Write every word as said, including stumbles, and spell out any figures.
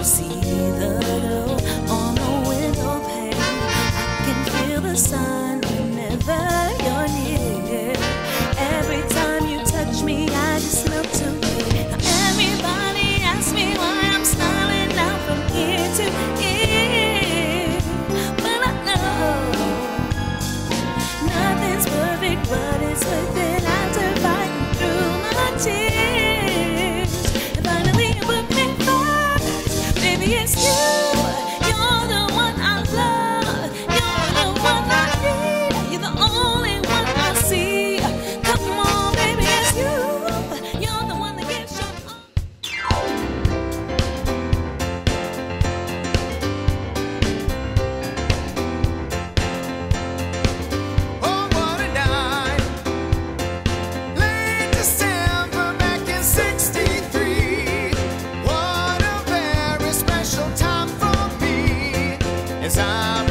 See the glow on the window pane. I can feel the sun whenever you're near. Every time you touch me, I just melt away. Now everybody asks me why I'm smiling now from ear to ear. But I know nothing's perfect, but it's worth it after fighting through my tears. And finally you put me first. Baby, it's you. You're the one I love. You're the one I need. You're the only one I see. Come on, baby, it's you. You're the one that gives your all. Oh, what a night. Late December back in sixty-three. What a very special time for me as I